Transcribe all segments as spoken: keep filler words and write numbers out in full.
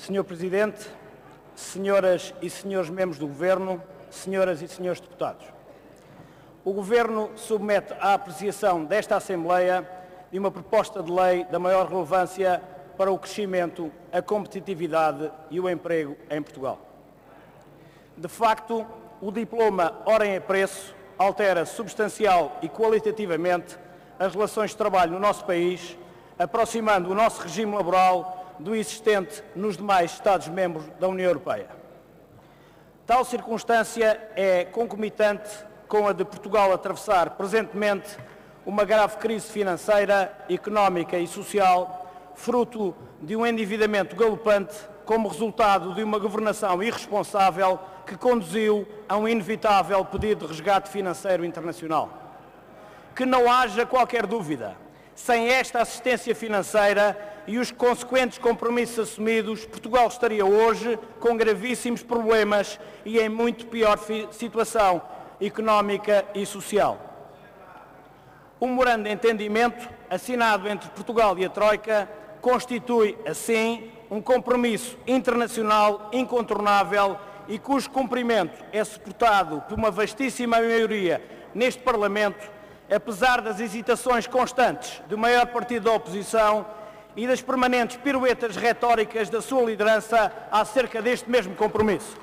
senhor Presidente, senhoras e senhores membros do Governo, senhoras e senhores deputados. O Governo submete à apreciação desta Assembleia de uma proposta de lei da maior relevância para o crescimento, a competitividade e o emprego em Portugal. De facto, o diploma Ordem a Preço altera substancial e qualitativamente as relações de trabalho no nosso país, aproximando o nosso regime laboral do existente nos demais Estados-membros da União Europeia. Tal circunstância é concomitante com a de Portugal atravessar presentemente uma grave crise financeira, económica e social, fruto de um endividamento galopante como resultado de uma governação irresponsável que conduziu a um inevitável pedido de resgate financeiro internacional. Que não haja qualquer dúvida, sem esta assistência financeira e os consequentes compromissos assumidos, Portugal estaria hoje com gravíssimos problemas e em muito pior situação económica e social. O memorando de entendimento, assinado entre Portugal e a Troika, constitui, assim, um compromisso internacional incontornável e cujo cumprimento é suportado por uma vastíssima maioria neste Parlamento, apesar das hesitações constantes do maior partido da oposição e das permanentes piruetas retóricas da sua liderança acerca deste mesmo compromisso.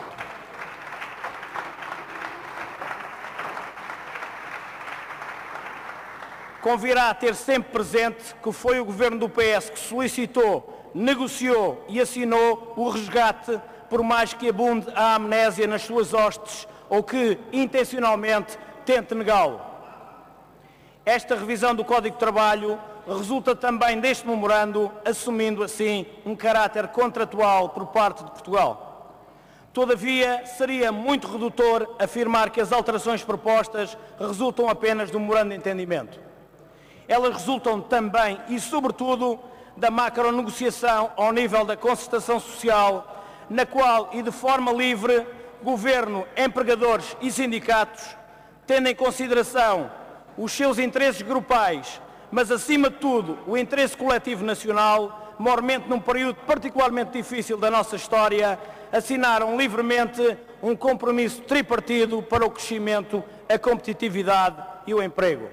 Convirá ter sempre presente que foi o Governo do P S que solicitou, negociou e assinou o resgate, por mais que abunde a amnésia nas suas hostes ou que, intencionalmente, tente negá-lo. Esta revisão do Código de Trabalho resulta também deste memorando, assumindo assim um caráter contratual por parte de Portugal. Todavia, seria muito redutor afirmar que as alterações propostas resultam apenas do memorando de entendimento. Elas resultam também e, sobretudo, da macronegociação ao nível da concertação social, na qual, e de forma livre, Governo, empregadores e sindicatos, tendo em consideração os seus interesses grupais, mas, acima de tudo, o interesse coletivo nacional, mormente num período particularmente difícil da nossa história, assinaram livremente um compromisso tripartido para o crescimento, a competitividade e o emprego.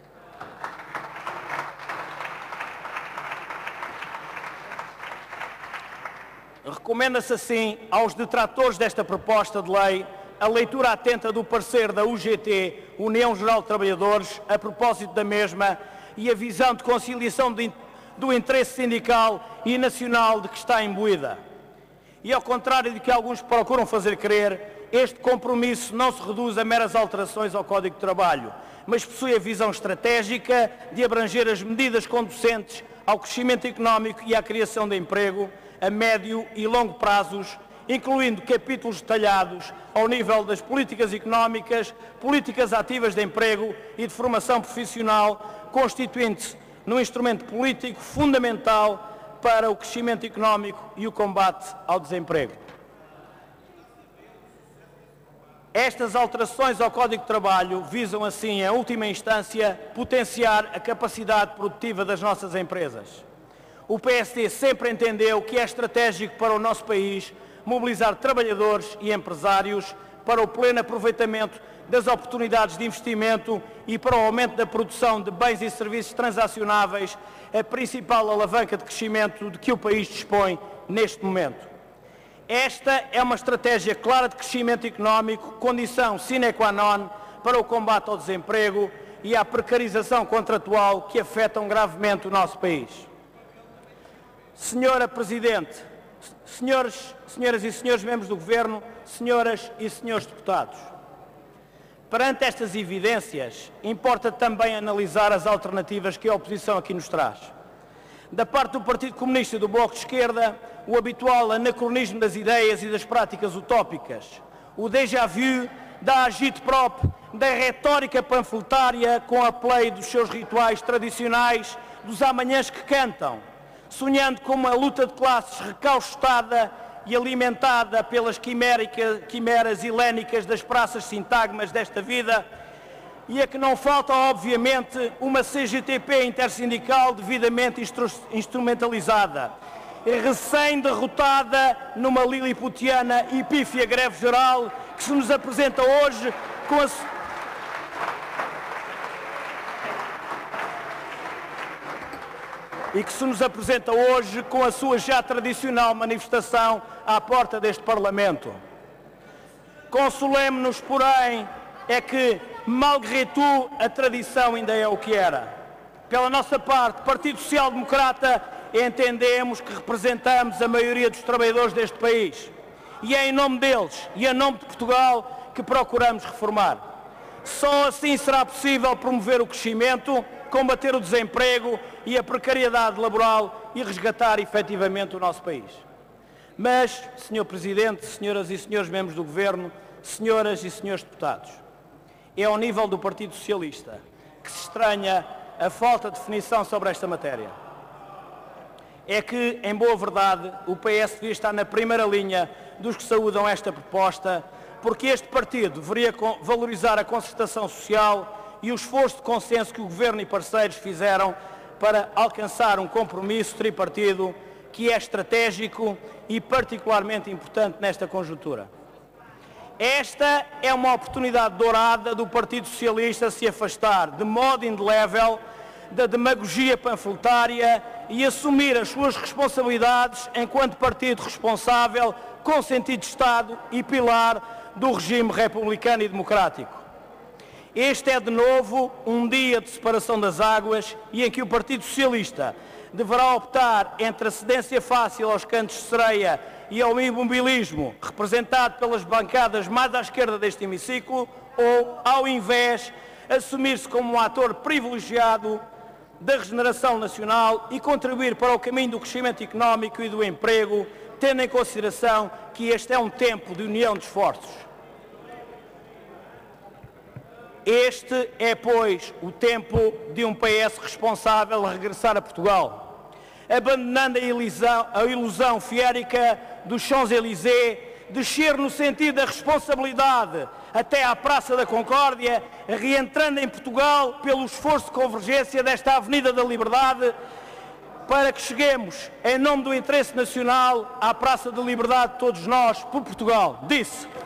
Recomenda-se, assim, aos detratores desta proposta de lei a leitura atenta do parecer da U G T, União Geral de Trabalhadores, a propósito da mesma, e a visão de conciliação de, do interesse sindical e nacional de que está imbuída. E, ao contrário de que alguns procuram fazer crer, este compromisso não se reduz a meras alterações ao Código de Trabalho, mas possui a visão estratégica de abranger as medidas conducentes ao crescimento económico e à criação de emprego, a médio e longo prazos, incluindo capítulos detalhados ao nível das políticas económicas, políticas ativas de emprego e de formação profissional, constituindo-se num instrumento político fundamental para o crescimento económico e o combate ao desemprego. Estas alterações ao Código de Trabalho visam, assim, em última instância, potenciar a capacidade produtiva das nossas empresas. O P S D sempre entendeu que é estratégico para o nosso país mobilizar trabalhadores e empresários para o pleno aproveitamento das oportunidades de investimento e para o aumento da produção de bens e serviços transacionáveis, a principal alavanca de crescimento de que o país dispõe neste momento. Esta é uma estratégia clara de crescimento económico, condição sine qua non para o combate ao desemprego e à precarização contratual que afetam gravemente o nosso país. Senhora Presidente, senhores, senhoras e senhores membros do Governo, senhoras e senhores deputados, perante estas evidências, importa também analisar as alternativas que a oposição aqui nos traz. Da parte do Partido Comunista e do Bloco de Esquerda, o habitual anacronismo das ideias e das práticas utópicas, o déjà vu da agite-prop, da retórica panfletária com a play dos seus rituais tradicionais, dos amanhãs que cantam, sonhando com uma luta de classes recauchutada e alimentada pelas quimeras helénicas das praças sintagmas desta vida, e a que não falta, obviamente, uma C G T P intersindical devidamente instru instrumentalizada, recém-derrotada numa liliputiana e pífia greve geral, que se nos apresenta hoje com a... e que se nos apresenta hoje com a sua já tradicional manifestação à porta deste Parlamento. Consolemo-nos, porém, é que, malgré tout, a tradição ainda é o que era. Pela nossa parte, Partido Social Democrata, entendemos que representamos a maioria dos trabalhadores deste país e é em nome deles e em nome de Portugal que procuramos reformar. Só assim será possível promover o crescimento, combater o desemprego e a precariedade laboral e resgatar efetivamente o nosso país. Mas, senhor Presidente, senhoras e senhores membros do Governo, senhoras e senhores deputados, é ao nível do Partido Socialista que se estranha a falta de definição sobre esta matéria. É que, em boa verdade, o P S devia estar na primeira linha dos que saúdam esta proposta, porque este partido deveria valorizar a concertação social e o esforço de consenso que o Governo e parceiros fizeram para alcançar um compromisso tripartido que é estratégico e particularmente importante nesta conjuntura. Esta é uma oportunidade dourada do Partido Socialista se afastar de modo indelével da demagogia panfletária e assumir as suas responsabilidades enquanto partido responsável, com sentido de Estado e pilar do regime republicano e democrático. Este é, de novo, um dia de separação das águas e em que o Partido Socialista deverá optar entre a cedência fácil aos cantos de sereia e ao imobilismo, representado pelas bancadas mais à esquerda deste hemiciclo, ou, ao invés, assumir-se como um ator privilegiado da regeneração nacional e contribuir para o caminho do crescimento económico e do emprego, tendo em consideração que este é um tempo de união de esforços. Este é, pois, o tempo de um P S responsável a regressar a Portugal, abandonando a ilusão, a ilusão fiérica dos Champs-Élysées, descer no sentido da responsabilidade até à Praça da Concórdia, reentrando em Portugal pelo esforço de convergência desta Avenida da Liberdade, para que cheguemos, em nome do interesse nacional, à Praça da Liberdade, todos nós, por Portugal. Disse.